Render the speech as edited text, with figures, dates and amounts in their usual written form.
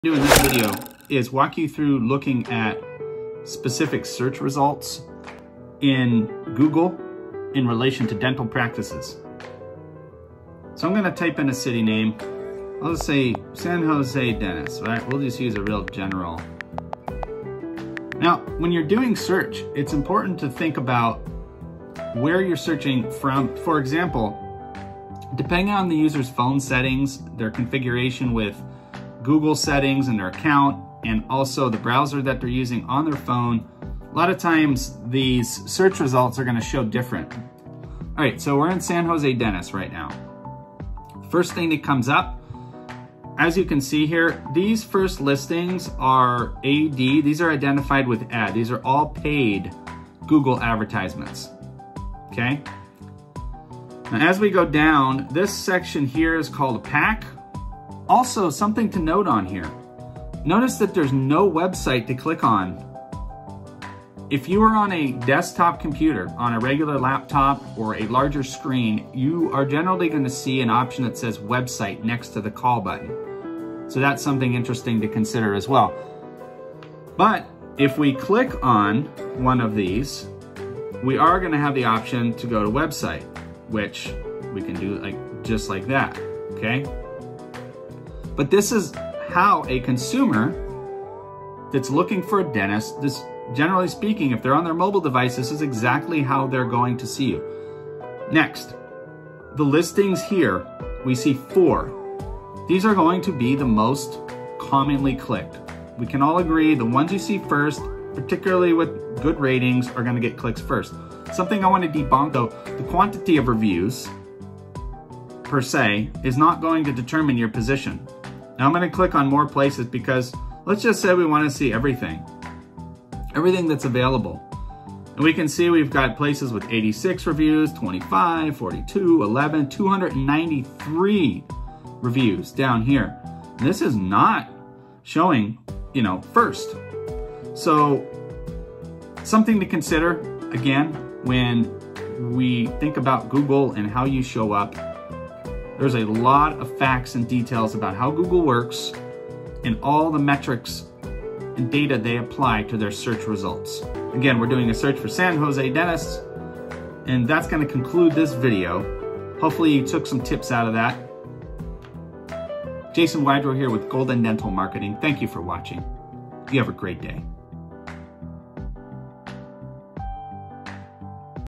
Do in this video is walk you through looking at specific search results in Google in relation to dental practices. So I'm going to type in a city name. I'll just say San Jose Dentist, right? We'll just use a real general. Now, when you're doing search, it's important to think about where you're searching from. For example, depending on the user's phone settings, their configuration with Google settings and their account, and also the browser that they're using on their phone, a lot of times these search results are going to show different. All right, so we're in San Jose Dentist right now. First thing that comes up, as you can see here, these first listings are AD. These are identified with ad. These are all paid Google advertisements, okay? Now, as we go down, this section here is called a pack. Also, something to note on here. Notice that there's no website to click on. If you are on a desktop computer, on a regular laptop or a larger screen, you are generally going to see an option that says website next to the call button. So that's something interesting to consider as well. But if we click on one of these, we are going to have the option to go to website, which we can do just like that, okay? But this is how a consumer that's looking for a dentist, this, generally speaking, if they're on their mobile device, this is exactly how they're going to see you. Next, the listings here, we see 4. These are going to be the most commonly clicked. We can all agree the ones you see first, particularly with good ratings, are going to get clicks first. Something I want to debunk though, the quantity of reviews per se is not going to determine your position. Now I'm going to click on more places because let's just say we want to see everything that's available. And we can see we've got places with 86 reviews, 25, 42, 11, 293 reviews down here. And this is not showing, first. So something to consider, again, when we think about Google and how you show up. There's a lot of facts and details about how Google works and all the metrics and data they apply to their search results. Again, we're doing a search for San Jose Dentist, and that's going to conclude this video. Hopefully you took some tips out of that. Jason Wydrow here with Golden Dental Marketing. Thank you for watching. You have a great day.